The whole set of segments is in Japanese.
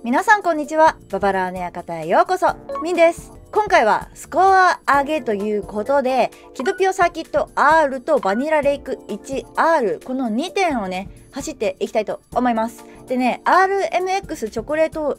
皆さんこんにちは。ババラーネ館へようこそ。ミンです。今回はスコア上げということで、キドピオサーキット R とバニラレイク 1R この2点をね走っていきたいと思います。でね RMX チョコレート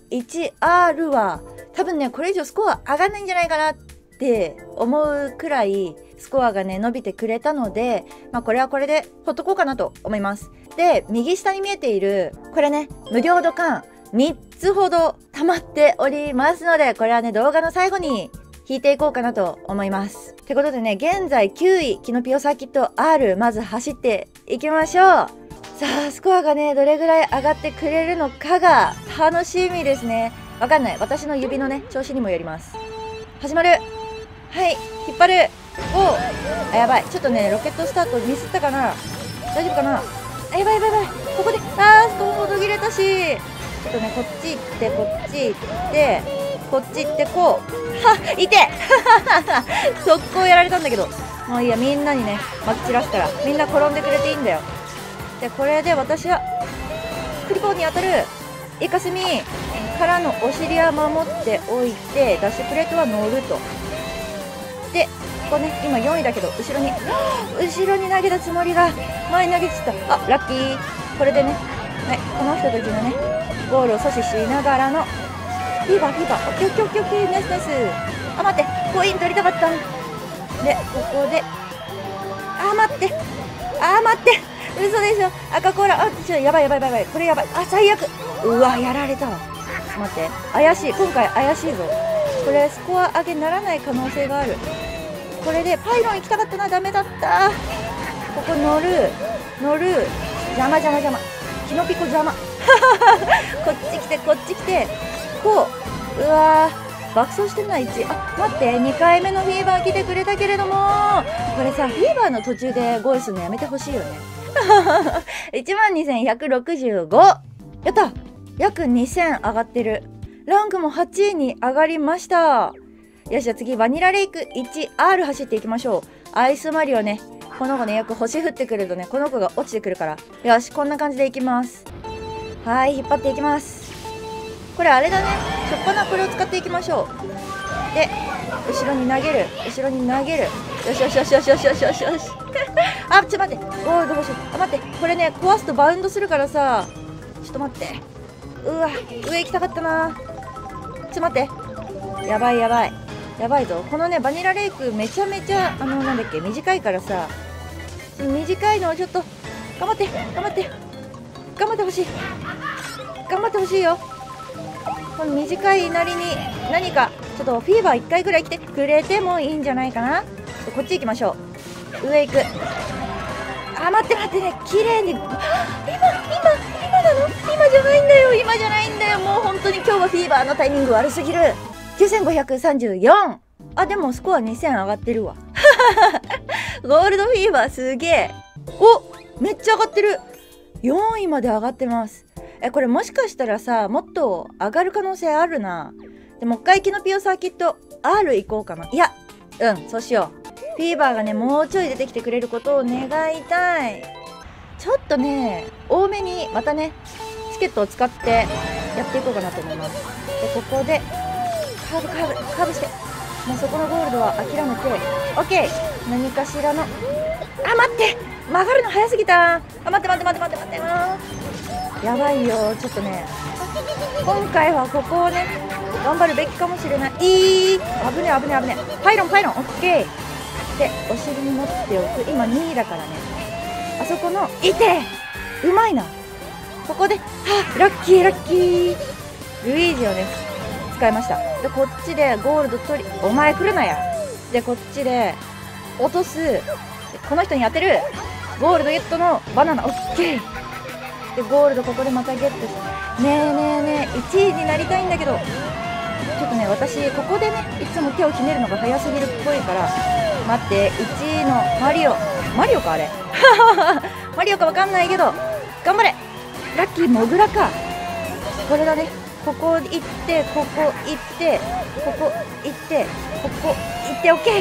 1R は多分ねこれ以上スコア上がんないんじゃないかなって思うくらいスコアがね伸びてくれたので、これはこれでほっとこうかなと思います。で右下に見えているこれね無料度缶3つほど溜まっておりますので、これはね動画の最後に引いていこうかなと思います。ってことでね現在9位キノピオサーキット R まず走っていきましょう。さあスコアがねどれぐらい上がってくれるのかが楽しみですね。わかんない、私の指のね調子にもよります。始まる。はい、引っ張る。おあ、やばい、ちょっとねロケットスタートミスったかな。大丈夫かな。あ、やばいやばいやばい、ここでスコアも途切れたし、ちょっとねこっち行ってこっち行ってこっち行ってこう、いて速攻やられたんだけど、もういいや、みんなにねまき散らすからみんな転んでくれていいんだよ。でこれで私はクリボーに当たるイカスミからのお尻は守っておいて、ダッシュプレートは乗ると。でここね今4位だけど後ろに投げたつもりが前に投げてた。あ、ラッキー。これでね、はい、この人たちのねゴールを阻止しながらのフィーバーオッケーオッケーオッケーオッケー、ナイスナイス。あ、待って、コイン取りたかった。でここで待って嘘でしょ。赤コーラ、やばいこれやばい。最悪。うわやられたわ。ちょっと待って、怪しい、今回怪しいぞ。これスコア上げならない可能性がある。これでパイロン行きたかったな、ダメだった。ここ乗る邪魔キノピコ邪魔こっち来てこう、うわー爆走してるな。1、待って、2回目のフィーバー来てくれたけれども、これさフィーバーの途中でゴールするのやめてほしいよね12165 やった、約2000上がってる。ランクも8位に上がりました。よし、じゃあ次バニラレイク 1R 走っていきましょう。アイスマリオね、この子ねよく星降ってくるとねこの子が落ちてくるから。よし、こんな感じでいきます。はい、引っ張っていきます。これあれだね、しょっぱなこれを使っていきましょう。で後ろに投げるよしよしあ、ちょっと待って、ゴールド欲しい。待って、これね壊すとバウンドするからさ、ちょっと待って、うわ上行きたかったな。ちょっと待って、やばいぞ。このねバニラレイクめちゃめちゃなんだっけ、短いからさ、短いのをちょっと頑張ってほしいよ。この短いなりに何かちょっとフィーバー1回ぐらい来てくれてもいいんじゃないかな。こっち行きましょう。上行く。待ってね、綺麗に今なの。今じゃないんだよ。もう本当に今日はフィーバーのタイミング悪すぎる。9534。でもスコア2000上がってるわゴールドフィーバーすげえ。めっちゃ上がってる。4位まで上がってます。これもしかしたらさもっと上がる可能性あるな。でもう一回キノピオサーキット R 行こうかな。いや、そうしよう。フィーバーがねもうちょい出てきてくれることを願いたい。ちょっとね多めにまたねチケットを使ってやっていこうかなと思います。でここでカーブして、もうそこのゴールドは諦めて OK。 何かしらの待って、曲がるの早すぎた。待ってやばいよ。ちょっとね今回はここをね頑張るべきかもしれない。危ねえ。パイロン OK でお尻に持っておく。今2位だからね。あそこのうまいな。ここでラッキールイージをね使いました。でこっちでゴールド取り、お前来るなや。でこっちで落とす。でこの人に当てる。ゴールドゲットのバナナ OK でゴールドここでまたゲットして、ねえ1位になりたいんだけど、ちょっとね私ここでねいつも手をひねるのが早すぎるっぽいから、待って、1位のマリオかあれマリオかわかんないけど頑張れ。ラッキーモグラか。これだね、ここ行ってここ行ってここ行ってここ行って OK。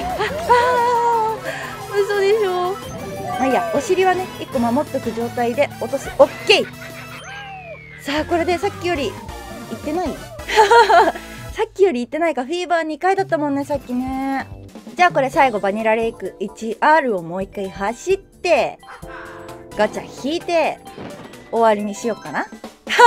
嘘でしょ。いいや、お尻はね1個守っとく状態で落とす。 OK。 さあこれでさっきより行ってないさっきより行ってないか。フィーバー2回だったもんね、さっきね。じゃあこれ最後バニラレイク 1R をもう一回走ってガチャ引いて終わりにしようかな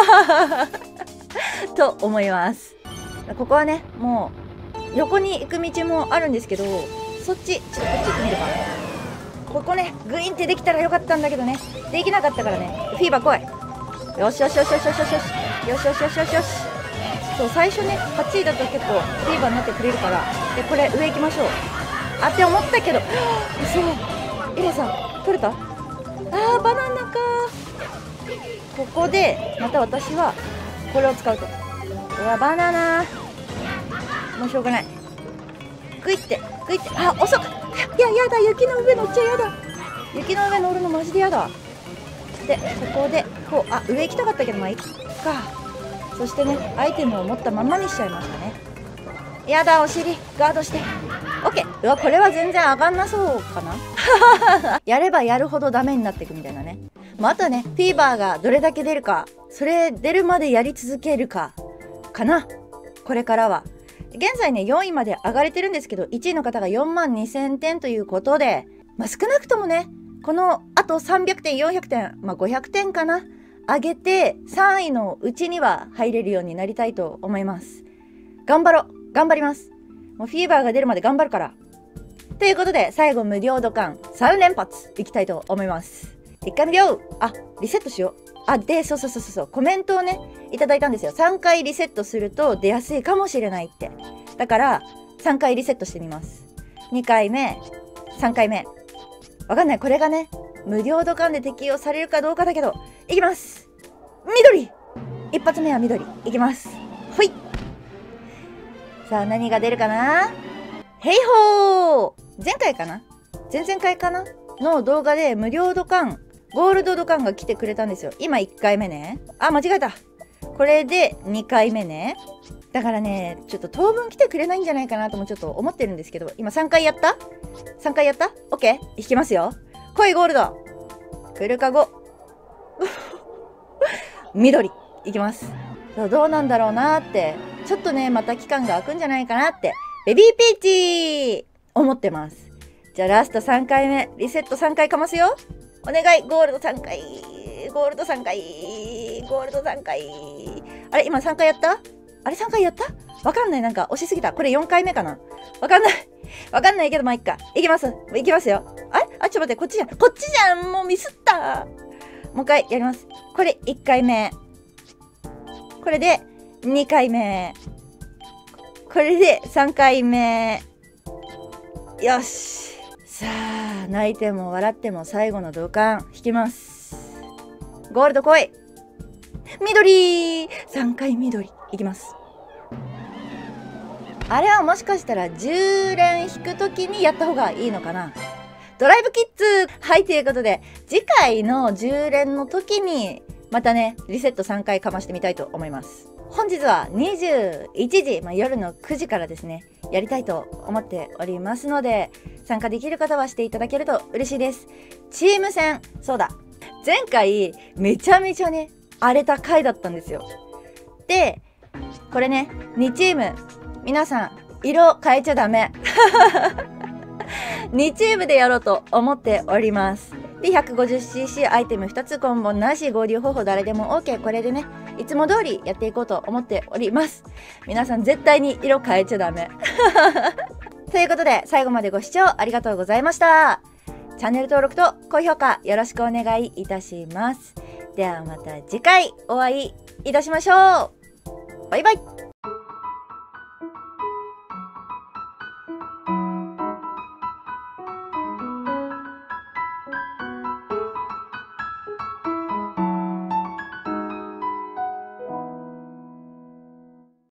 と思います。ここはね、もう横に行く道もあるんですけど、そっちちょっとこっち行ってみるか。ここねグイーンってできたらよかったんだけどね、できなかったからね。フィーバー来い。よしよしよしよしよしよしよしよしよしよしよしよし。そう最初ね8位だと結構フィーバーになってくれるから、でこれ上行きましょう。あって思ったけど、そうイレさん取れた。バナナか。ここでまた私はこれを使うと。うわバナナもうしょうがない。グイってグイって、遅かった。いややだ、雪の上乗っちゃやだ。雪の上乗るのマジでやだ。でここでこう上行きたかったけどまあいっか。そしてねアイテムを持ったままにしちゃいましたね。やだ、お尻ガードして OK。 うわこれは全然上がんなそうかなやればやるほどダメになっていくみたいなね。あとはねフィーバーがどれだけ出るか、それ出るまでやり続けるかかな。これからは現在ね4位まで上がれてるんですけど、1位の方が42,000点ということで、少なくともねこのあと300点400点、500点かな上げて3位のうちには入れるようになりたいと思います。頑張ろう、頑張ります。もうフィーバーが出るまで頑張るから。ということで最後無料土管3連発いきたいと思います。1回無料。リセットしよう。でそうコメントをねいただいたんですよ。3回リセットすると出やすいかもしれないって。だから3回リセットしてみます。2回目3回目わかんない。これがね無料土管で適用されるかどうかだけど、いきます。緑。一発目は緑いきます。ほい。さあ何が出るかな。ヘイホー。前回かな前々回かなの動画で無料土管ゴールド土管が来てくれたんですよ。今1回目ね。間違えた。これで2回目ね。だからねちょっと当分来てくれないんじゃないかなともちょっと思ってるんですけど、今3回やった ?3 回やった ?OK。 引きますよ。来いゴールド。来るかご緑いきます。どうなんだろうなって、ちょっとねまた期間が空くんじゃないかなってベビーピーチ思ってます。じゃあラスト3回目リセット3回かますよ。お願い。ゴールド3回ゴールド3回ゴールド3回。あれ今3回やった。あれ3回やった。わかんない。なんか押しすぎた。これ4回目かな。わかんないけどまあいっか。いきますよ。ちょっと待って、こっちじゃん。もうミスった。もう一回やります。これ1回目。これで2回目。これで3回目。よし。さあ泣いても笑っても最後の土管引きます。ゴールド来い。緑。3回緑いきます。あれはもしかしたら10連引くときにやった方がいいのかな。ドライブキッズ。はい、ということで次回の10連の時にまたねリセット3回かましてみたいと思います。本日は21時、夜の9時からですねやりたいと思っておりますので、参加できる方はしていただけると嬉しいです。チーム戦、そうだ、前回めちゃめちゃね荒れた回だったんですよ。でこれね2チーム皆さん色変えちゃダメ2チームでやろうと思っております。で 150cc アイテム2つコンボなし、合流方法誰でも OK。 これでねいつも通りやっていこうと思っております。皆さん絶対に色変えちゃダメということで最後までご視聴ありがとうございました。チャンネル登録と高評価よろしくお願いいたします。ではまた次回お会いいたしましょう。バイバイ。